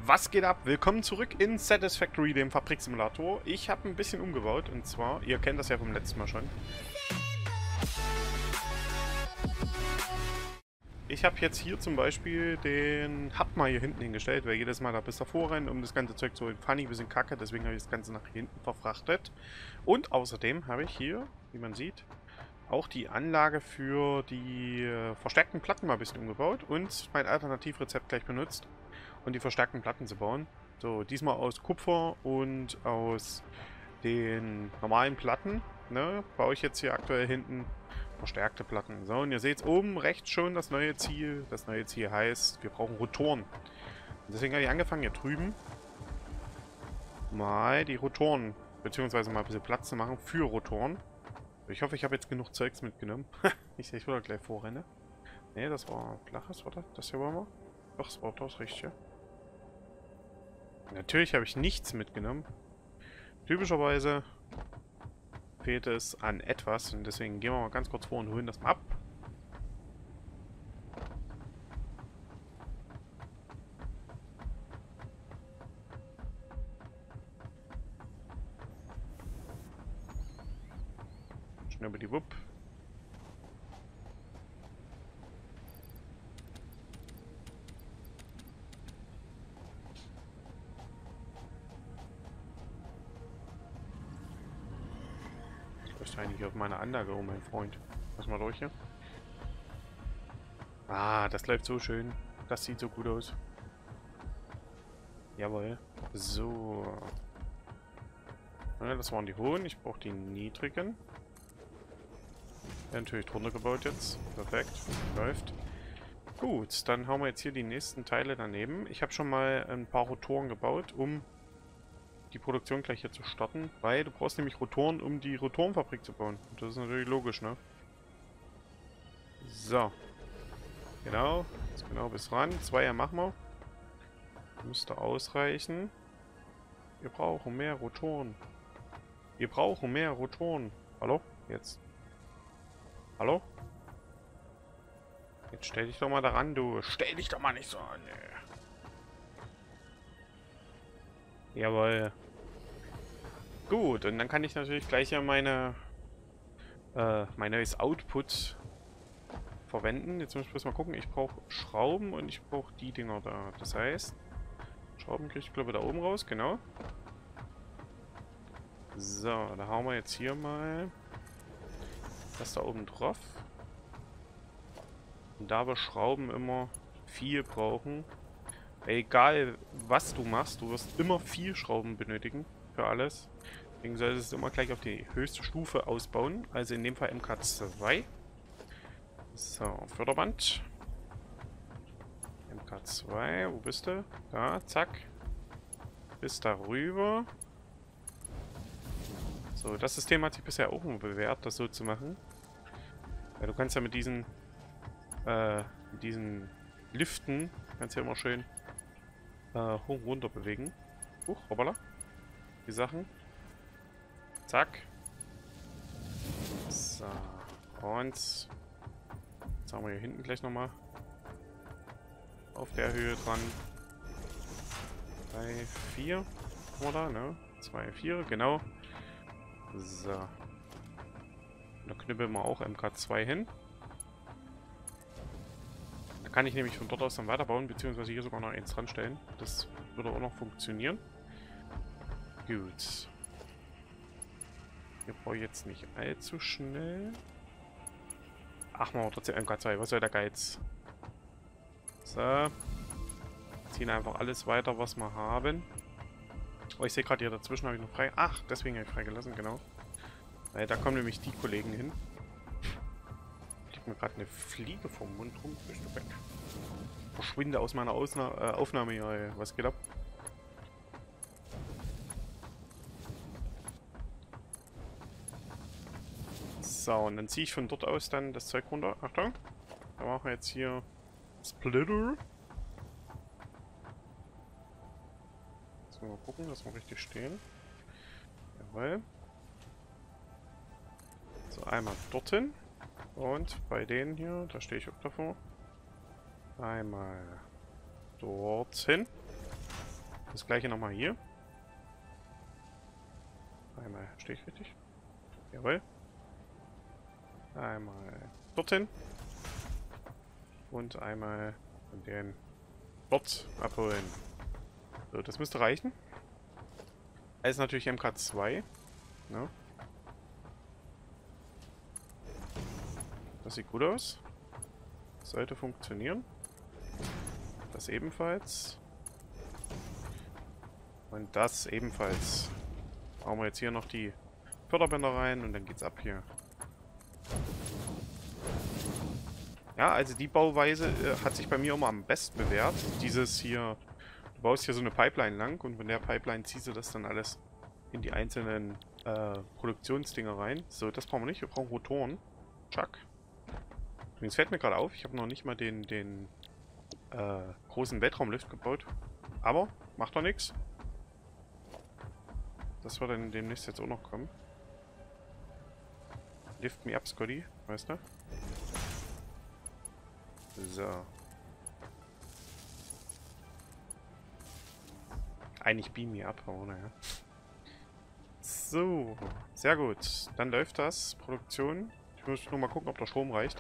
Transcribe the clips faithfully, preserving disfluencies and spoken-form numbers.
Was geht ab? Willkommen zurück in Satisfactory, dem Fabriksimulator. Ich habe ein bisschen umgebaut und zwar, ihr kennt das ja vom letzten Mal schon. Ich habe jetzt hier zum Beispiel den Hub mal hier hinten hingestellt, weil jedes Mal da bis davor rennen, um das ganze Zeug zu holen. Fand ich ein bisschen kacke, deswegen habe ich das Ganze nach hinten verfrachtet. Und außerdem habe ich hier, wie man sieht, auch die Anlage für die äh, verstärkten Platten mal ein bisschen umgebaut und mein Alternativrezept gleich benutzt, um die verstärkten Platten zu bauen. So, diesmal aus Kupfer und aus den normalen Platten, ne, baue ich jetzt hier aktuell hinten verstärkte Platten. So, und ihr seht oben rechts schon das neue Ziel. Das neue Ziel heißt, wir brauchen Rotoren. Und deswegen habe ich angefangen, hier drüben mal die Rotoren, beziehungsweise mal ein bisschen Platz zu machen für Rotoren. Ich hoffe, ich habe jetzt genug Zeugs mitgenommen. Ich sehe, ich wieder gleich vorrenne. Ne, das war flaches, oder? Das hier war mal. Doch, das war das Richtige. Natürlich habe ich nichts mitgenommen. Typischerweise fehlt es an etwas und deswegen gehen wir mal ganz kurz vor und holen das mal ab. Schnell über die Wupp. Ich eigentlich auf meine Anlage, oh mein Freund. Lass mal durch hier. Ah, das läuft so schön. Das sieht so gut aus. Jawohl. So. Ja, das waren die hohen. Ich brauche die niedrigen. Ja, natürlich drunter gebaut jetzt. Perfekt. Läuft. Gut, dann haben wir jetzt hier die nächsten Teile daneben. Ich habe schon mal ein paar Rotoren gebaut, um die Produktion gleich hier zu starten, weil du brauchst nämlich Rotoren, um die Rotorenfabrik zu bauen. Und das ist natürlich logisch, ne? So. Genau. Jetzt genau bis ran. Zweier machen wir. Müsste ausreichen. Wir brauchen mehr Rotoren. Wir brauchen mehr Rotoren. Hallo? Jetzt. Hallo? Jetzt stell dich doch mal daran, du. Stell dich doch mal nicht so an. Jawohl. Gut, und dann kann ich natürlich gleich ja meine äh, mein neues Output verwenden. Jetzt muss ich bloß mal gucken. Ich brauche Schrauben und ich brauche die Dinger da. Das heißt, Schrauben kriege ich glaube da oben raus, genau. So, da hauen wir jetzt hier mal das da oben drauf. Und da wir Schrauben immer viel brauchen, egal was du machst, du wirst immer viel Schrauben benötigen für alles. Deswegen solltest du es immer gleich auf die höchste Stufe ausbauen. Also in dem Fall M K zwei. So, Förderband. M K zwei, wo bist du? Da, zack. Bis darüber. So, das System hat sich bisher auch immer bewährt, das so zu machen. Ja, du kannst ja mit diesen äh, mit diesen Liften kannst ja immer schön äh, hoch und runter bewegen. Huch, hoppala. Die Sachen. Zack. So. Und jetzt haben wir hier hinten gleich nochmal auf der Höhe dran. drei, vier. Oder, ne? zwei, vier, genau. So. Da knüppeln wir auch M K zwei hin. Da kann ich nämlich von dort aus dann weiterbauen, beziehungsweise hier sogar noch eins dran stellen. Das würde auch noch funktionieren. Gut. Hier brauche ich jetzt nicht allzu schnell. Ach, mal trotzdem M K zwei. Was soll der Geiz? So. Ziehen einfach alles weiter, was wir haben. Oh, ich sehe gerade hier dazwischen habe ich noch frei. Ach, deswegen habe ich freigelassen, genau. Weil da kommen nämlich die Kollegen hin. Fliegt mir gerade eine Fliege vom Mund rum. Bist du weg? Verschwinde aus meiner Ausna äh, Aufnahme hier. Ey. Was geht ab? So, und dann ziehe ich von dort aus dann das Zeug runter. Achtung. Da machen wir jetzt hier Splitter. Jetzt mal gucken, dass wir richtig stehen. Jawohl. So, einmal dorthin. Und bei denen hier, da stehe ich auch davor. Einmal dorthin. Das gleiche nochmal hier. Einmal, stehe ich richtig? Jawohl. Einmal dorthin. Und einmal von den dort abholen. So, das müsste reichen. Das ist natürlich M K zwei. Ne? Das sieht gut aus. Sollte funktionieren. Das ebenfalls. Und das ebenfalls. Machen wir jetzt hier noch die Förderbänder rein und dann geht's ab hier. Ja, also die Bauweise äh, hat sich bei mir immer am besten bewährt. Dieses hier, du baust hier so eine Pipeline lang und von der Pipeline ziehst du das dann alles in die einzelnen äh, Produktionsdinger rein. So, das brauchen wir nicht. Wir brauchen Rotoren. Chuck. Übrigens fällt mir gerade auf, ich habe noch nicht mal den, den äh, großen Weltraumlift gebaut. Aber, macht doch nichts. Das wird dann demnächst jetzt auch noch kommen. Lift me up, Scotty, weißt du? So. Eigentlich beam me up, aber naja. So, sehr gut. Dann läuft das. Produktion. Ich muss nur mal gucken, ob der Strom reicht.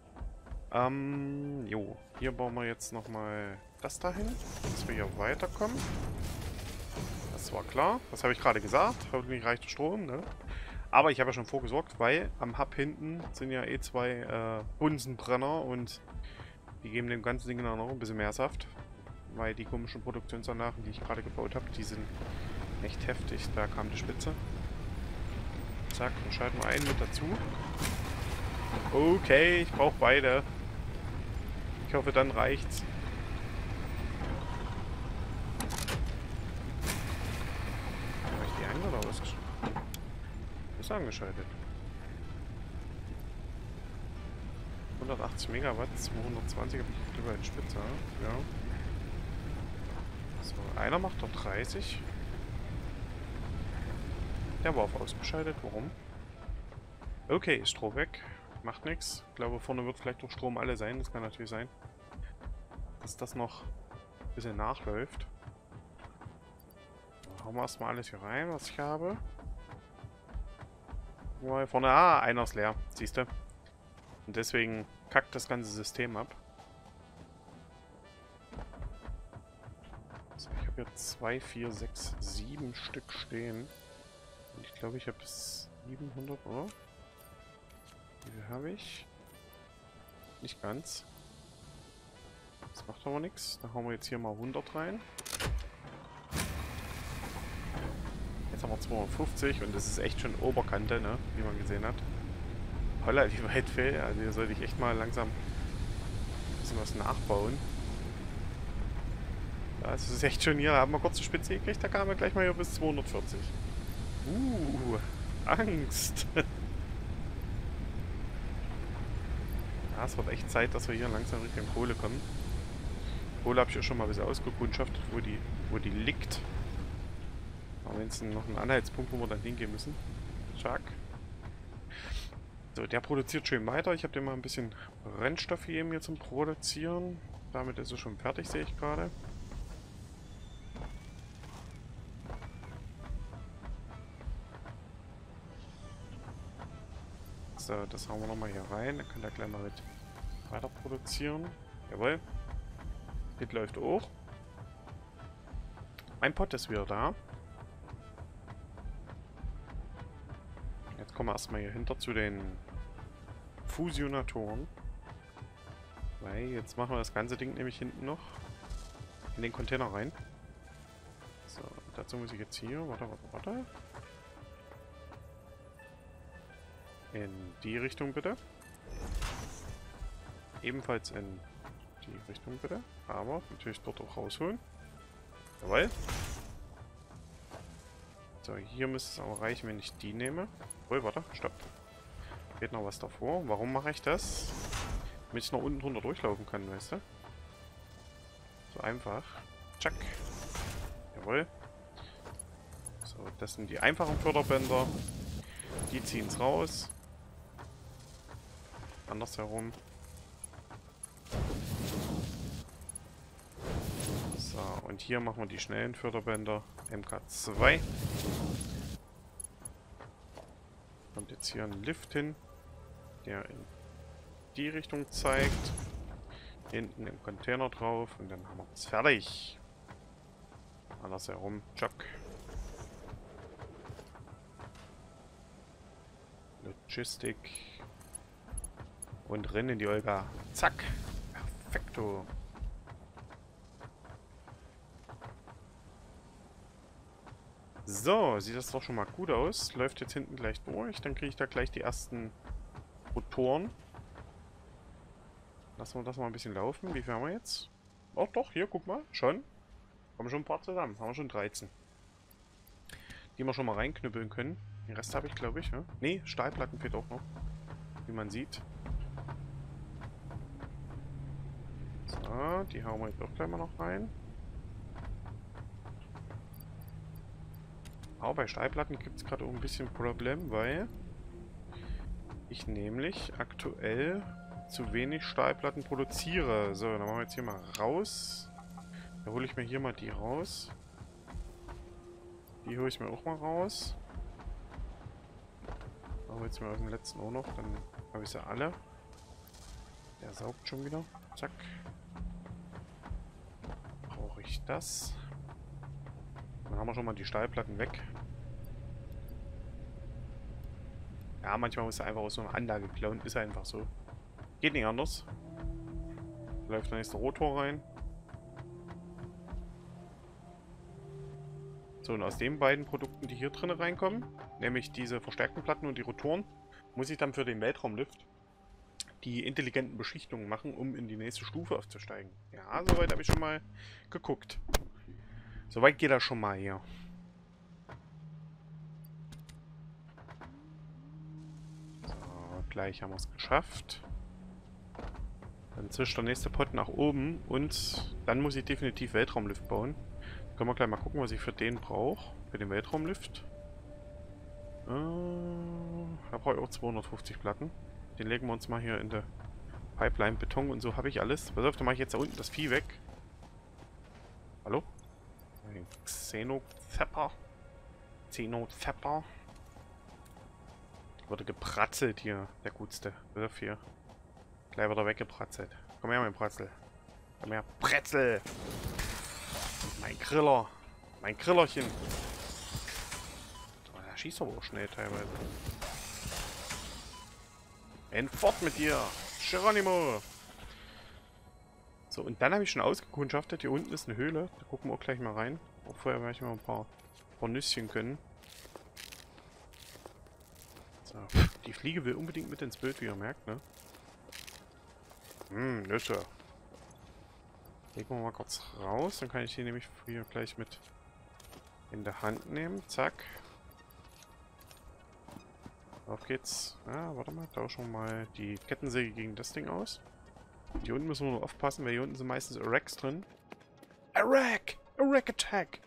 Ähm, jo. Hier bauen wir jetzt nochmal das dahin, dass wir hier weiterkommen. Das war klar. Das habe ich gerade gesagt. Hoffentlich reicht der Strom, ne? Aber ich habe ja schon vorgesorgt, weil am Hub hinten sind ja eh zwei äh, Bunsenbrenner und die geben dem ganzen Ding noch ein bisschen mehr Saft. Weil die komischen Produktionsanlagen, die ich gerade gebaut habe, die sind echt heftig. Da kam die Spitze. Zack, dann schalten wir einen mit dazu. Okay, ich brauche beide. Ich hoffe, dann reicht's. Habe ich die ein oder ausgeschaltet? Ist angeschaltet. hundertachtzig Megawatt, zweihundertzwanzig habe ich drüber in Spitze. Ja. So, einer macht doch dreißig. Der war auf ausgeschaltet. Warum? Okay, ist Strom weg. Macht nichts. Ich glaube, vorne wird vielleicht doch Strom alle sein. Das kann natürlich sein, dass das noch ein bisschen nachläuft. Dann hauen wir erstmal alles hier rein, was ich habe. Mal vorne. Ah, einer ist leer. Siehst du? Und deswegen kackt das ganze System ab. So, ich habe hier zwei, vier, sechs, sieben Stück stehen. Und ich glaube, ich habe siebenhundert, oder? Wie viel habe ich? Nicht ganz. Das macht aber nichts. Da hauen wir jetzt hier mal hundert rein. Jetzt haben wir zweihundertfünfzig und das ist echt schon Oberkante, ne? Wie man gesehen hat. Holla, wie weit fehlt. Also hier sollte ich echt mal langsam ein bisschen was nachbauen. Ja, es ist echt schon hier. Da haben wir kurz eine Spitze gekriegt, da kamen wir gleich mal hier bis zweihundertvierzig. Uh, Angst. Ja, es wird echt Zeit, dass wir hier langsam Richtung Kohle kommen. Kohle habe ich ja schon mal ein bisschen ausgekundschaftet, wo die, wo die liegt. Aber wenn es noch einen Anhaltspunkt, wo wir dann hingehen müssen. Chuck. So, der produziert schön weiter. Ich habe dem mal ein bisschen Brennstoff gegeben hier zum Produzieren. Damit ist er schon fertig, sehe ich gerade. So, das hauen wir nochmal hier rein. Dann kann der gleich mal mit weiter produzieren. Jawohl. Hit läuft auch. Mein Pot ist wieder da. Jetzt kommen wir erstmal hier hinter zu den Fusionatoren. Weil jetzt machen wir das ganze Ding nämlich hinten noch in den Container rein. So, dazu muss ich jetzt hier, warte, warte, warte. In die Richtung bitte. Ebenfalls in die Richtung bitte. Aber natürlich dort auch rausholen. Jawohl. So, hier müsste es aber reichen, wenn ich die nehme. Oh, warte, stopp. Geht noch was davor. Warum mache ich das? Damit ich noch unten drunter durchlaufen kann, weißt du? So einfach. Tschack. Jawohl. So, das sind die einfachen Förderbänder. Die ziehen es raus. Andersherum. So. So, und hier machen wir die schnellen Förderbänder. M K zwei. Kommt jetzt hier ein Lift hin, der in die Richtung zeigt. Hinten im Container drauf und dann haben wir es fertig. Alles herum. Chuck. Logistik. Und rein in die Olga. Zack. Perfekto. So, sieht das doch schon mal gut aus. Läuft jetzt hinten gleich durch. Dann kriege ich da gleich die ersten Rotoren. Lassen wir das mal ein bisschen laufen. Wie viel haben wir jetzt? Oh doch, hier, guck mal. Schon. Haben schon ein paar zusammen. Haben wir schon dreizehn. Die wir schon mal reinknüppeln können. Den Rest habe ich, glaube ich. Ne? Ne, Stahlplatten fehlt auch noch. Wie man sieht. So, die hauen wir jetzt auch gleich mal noch rein. Aber bei Stahlplatten gibt es gerade auch ein bisschen Problem, weil ich nämlich aktuell zu wenig Stahlplatten produziere. So, dann machen wir jetzt hier mal raus. Da hole ich mir hier mal die raus. Die hole ich mir auch mal raus. Aber jetzt mal aus dem letzten auch noch, dann habe ich sie alle. Der saugt schon wieder. Zack. Brauche ich das. Dann haben wir schon mal die Stahlplatten weg. Ja, manchmal muss er einfach aus so einer Anlage klauen. Ist einfach so. Geht nicht anders. Läuft der nächste Rotor rein. So, und aus den beiden Produkten, die hier drin reinkommen, nämlich diese verstärkten Platten und die Rotoren, muss ich dann für den Weltraumlift die intelligenten Beschichtungen machen, um in die nächste Stufe aufzusteigen. Ja, soweit habe ich schon mal geguckt. Soweit geht das schon mal hier. So, gleich haben wir es geschafft. Dann zischt der nächste Pot nach oben und dann muss ich definitiv Weltraumlift bauen. Können wir gleich mal gucken, was ich für den brauche. Für den Weltraumlift. Äh, da brauche ich auch zweihundertfünfzig Platten. Den legen wir uns mal hier in der Pipeline. Beton und so habe ich alles. Pass auf, da mache ich jetzt da unten das Vieh weg. Hallo? Ein Xenozepper. Xenozepper. Wurde gepratzelt hier, der Gutste. Pass auf hier. Gleich wird er weggepratzelt. Komm her, mein Pratzel. Komm her, Pretzel! Mein Griller. Mein Grillerchen. Oh, der schießt aber auch schnell teilweise. Ein fort mit dir. Geronimo. So, und dann habe ich schon ausgekundschaftet. Hier unten ist eine Höhle. Da gucken wir auch gleich mal rein. Auch vorher werde ich mal ein paar, paar Nüsschen können. So, die Fliege will unbedingt mit ins Bild, wie ihr merkt, ne? Hm, Nüsse. Legen wir mal kurz raus, dann kann ich die nämlich hier gleich mit in der Hand nehmen. Zack. Auf geht's. Ah, warte mal, tauschen wir mal die Kettensäge gegen das Ding aus. Hier unten müssen wir nur aufpassen, weil hier unten sind meistens Iraks drin. Irak! Irak Attack!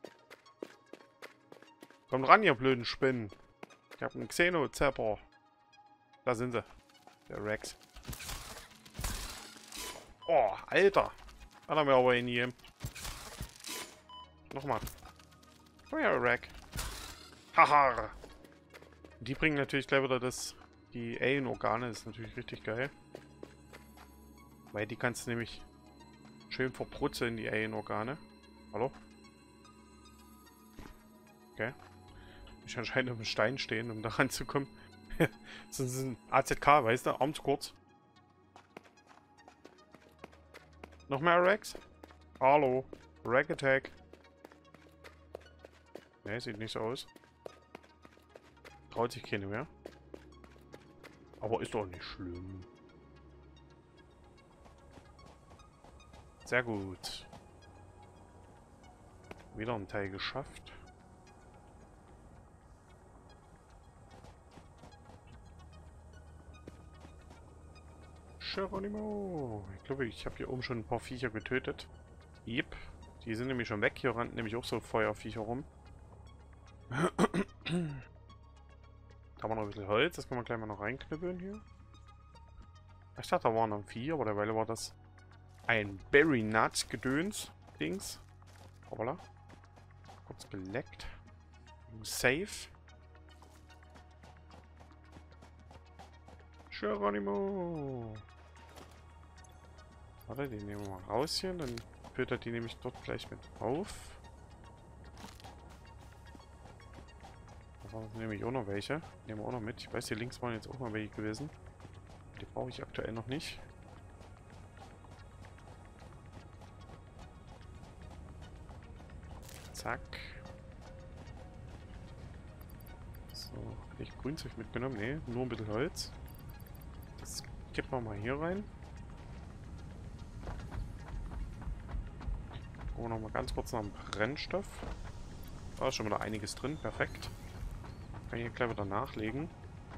Kommt ran, ihr blöden Spinnen! Ich hab einen Xenozepper. Da sind sie. Der Iraks. Oh, Alter! Hat er mir aber in hier. Nochmal. Komm her, Rack. Haha. Die bringen natürlich gleich wieder das. Die Alien-Organe. Das ist natürlich richtig geil. Weil die kannst du nämlich schön verbrutzeln, die Alien-Organe. Hallo? Okay. Ich anscheinend auf dem Stein stehen, um da ranzukommen. Das ist ein A Z K, weißt du? Arm zu kurz. Noch mehr Rex? Hallo. Rack Attack. Ne, sieht nicht so aus. Traut sich keine mehr. Aber ist doch nicht schlimm. Sehr gut. Wieder ein Teil geschafft. Geronimo. Ich glaube, ich habe hier oben schon ein paar Viecher getötet. Yep. Die sind nämlich schon weg. Hier rannten nämlich auch so Feuerviecher rum. Da haben wir noch ein bisschen Holz. Das können wir gleich mal noch reinknüppeln hier. Ich dachte, da waren noch Vieh, aber derweil war das ein Berry Nut Gedöns. Dings. Hoppala. Kurz geleckt. Safe. Geronimo. Warte, die nehmen wir mal raus hier. Dann führt er die nämlich dort gleich mit auf. Da waren nämlich auch noch welche. Nehmen wir auch noch mit. Ich weiß, hier links waren jetzt auch mal welche gewesen. Die brauche ich aktuell noch nicht. Zack. So, habe ich Grünzeug mitgenommen? Ne, nur ein bisschen Holz. Das kippen wir mal hier rein. Gucken wir noch mal ganz kurz nach dem Brennstoff. Da ist schon wieder einiges drin, perfekt. Kann ich hier gleich wieder nachlegen.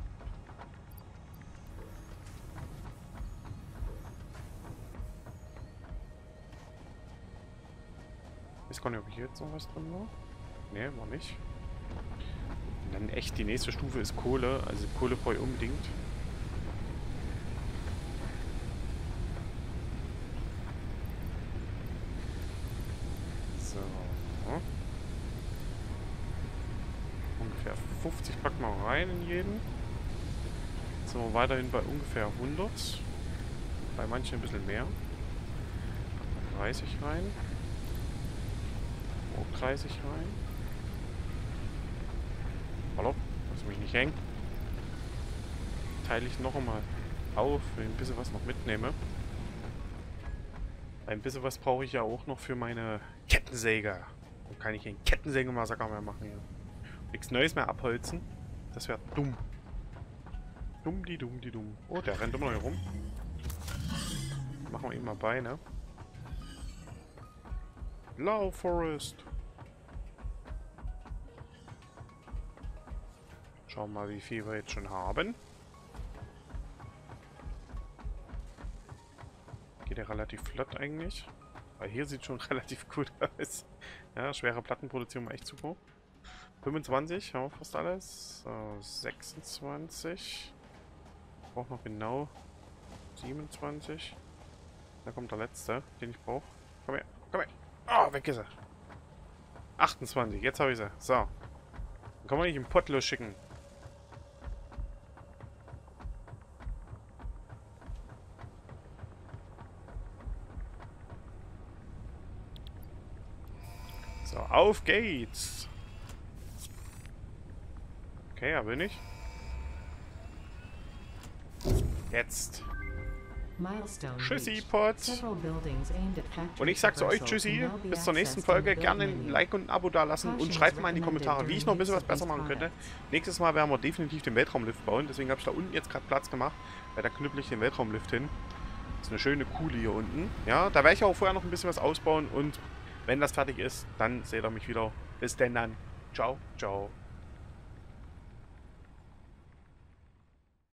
Ich weiß gar nicht, ob hier jetzt noch was drin war. Ne, war nicht. Und dann echt, die nächste Stufe ist Kohle. Also Kohle brauche ich unbedingt. So. Ungefähr fünfzig packen wir rein in jeden. Jetzt sind wir weiterhin bei ungefähr hundert. Bei manchen ein bisschen mehr. dreißig rein. Auch dreißig rein. Hallo? Lass mich nicht hängen. Teile ich noch einmal auf, wenn ich ein bisschen was noch mitnehme. Ein bisschen was brauche ich ja auch noch für meine Kettensäge. Dann kann ich einen Kettensägemassaker mehr machen hier. Nichts Neues mehr abholzen. Das wäre dumm. Dumm, die dumm, die dumm. Oh, der rennt immer noch hier rum. Machen wir ihm mal bei, ne? Low Forest. Schauen wir mal, wie viel wir jetzt schon haben. Geht ja relativ flott eigentlich. Weil hier sieht schon relativ gut aus. Ja, schwere Plattenproduktion war echt super. fünfundzwanzig, haben wir fast alles. So, sechsundzwanzig. Ich brauche noch genau siebenundzwanzig. Da kommt der letzte, den ich brauche. Komm her, komm her. Ah, weg ist er. achtundzwanzig, jetzt habe ich sie. So. Dann kann man nicht im Pott losschicken. So, auf geht's. Okay, ja, bin ich. Jetzt. Tschüssi, Pots. Und ich sag zu euch Tschüssi, bis zur nächsten Folge. Gerne ein Like und ein Abo dalassen und schreibt mal in die Kommentare, wie ich noch ein bisschen was besser machen könnte. Nächstes Mal werden wir definitiv den Weltraumlift bauen. Deswegen habe ich da unten jetzt gerade Platz gemacht, weil da knüppel ich den Weltraumlift hin. Das ist eine schöne Kuhle hier unten. Ja, da werde ich auch vorher noch ein bisschen was ausbauen und wenn das fertig ist, dann seht ihr mich wieder. Bis denn dann. Ciao, ciao.